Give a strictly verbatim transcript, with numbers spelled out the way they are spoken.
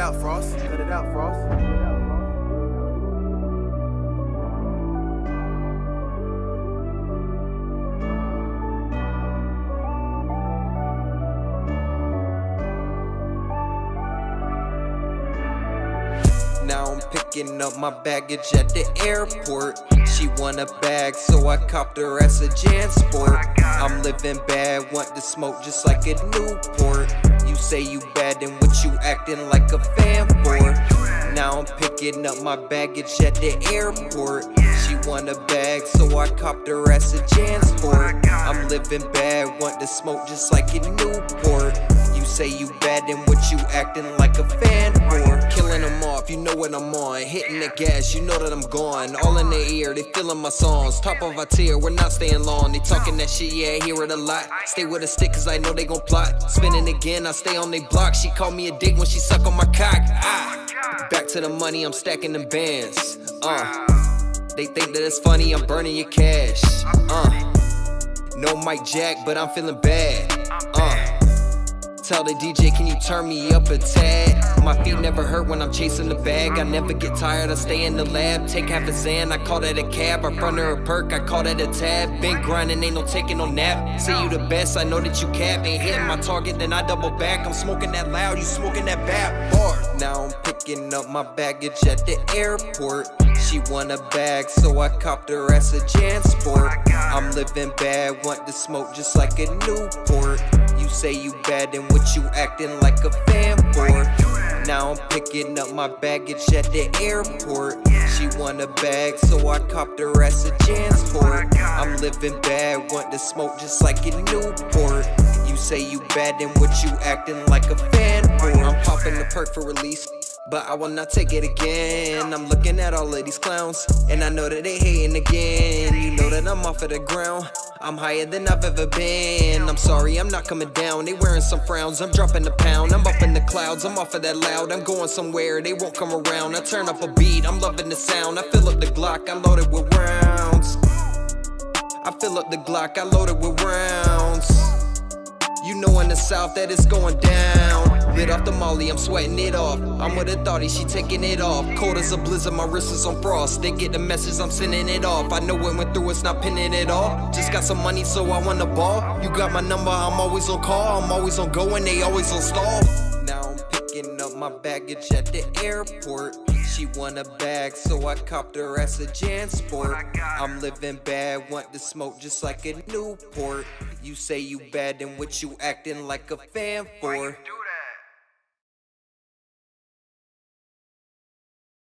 out, Frost. Cut it out, Frost. Cut it out, Frost. Now I'm picking up my baggage at the airport. She want a bag, so I copped her as a Jansport. I'm living bad, want to smoke just like a Newport. You say you bad, and what you acting like a fan for? Now I'm picking up my baggage at the airport. She want a bag, so I copped her as a Jansport. I'm living bad, want to smoke just like a Newport. You say you bad, and what you acting like a fan for? Killing them off, you know what I'm on. Hitting the gas, you know that I'm gone. All in their ear, they feeling my songs. Top of our tier, we're not staying long. They talking that shit, yeah, I hear it a lot. Stay with a stick, cause I know they gon' plot. Spinning again, I stay on they block. She call me a dick when she suck on my cock. Ah, back to the money, I'm stacking them bands. Uh, they think that it's funny, I'm burning your cash. Uh, no Mike Jack, but I'm feeling bad. Uh. Tell the D J, can you turn me up a tad? My feet never hurt when I'm chasing the bag. I never get tired, I stay in the lab. Take half a Xan, I call that a cab. I front her a perk, I call that a tab. Been grinding, ain't no taking no nap. Say you the best, I know that you cap. Ain't hitting my target, then I double back. I'm smoking that loud, you smoking that bad bar. Now I'm picking up my baggage at the airport. She want a bag, so I copped her as a Jansport. I'm living bad, want to smoke just like a Newport. You say you bad, and what you acting like a fan for? Now I'm picking up my baggage at the airport. She want a bag, so I copped her as a Jansport. I'm living bad, want to smoke just like a Newport. You say you bad, and what you acting like a fan for? I'm popping the perk for release, but I will not take it again. I'm looking at all of these clowns, and I know that they hating again. You know that I'm off of the ground, I'm higher than I've ever been. I'm sorry, I'm not coming down. They wearing some frowns, I'm dropping a pound. I'm up in the clouds, I'm off of that loud. I'm going somewhere, they won't come around. I turn up a beat, I'm loving the sound. I fill up the Glock, I load it with rounds. I fill up the Glock, I load it with rounds. You know in the south that it's going down. Lit off the molly, I'm sweating it off. I'm with a thotty, she taking it off. Cold as a blizzard, my wrist is on frost. They get the message, I'm sending it off. I know it went through, it's not pinning it off. Just got some money, so I want the ball. You got my number, I'm always on call. I'm always on go and they always on stall. Now I'm picking up my baggage at the airport. She want a bag, so I copped her as a Jansport. I'm living bad, want to smoke just like a Newport. You say you bad, and what you acting like a fan for?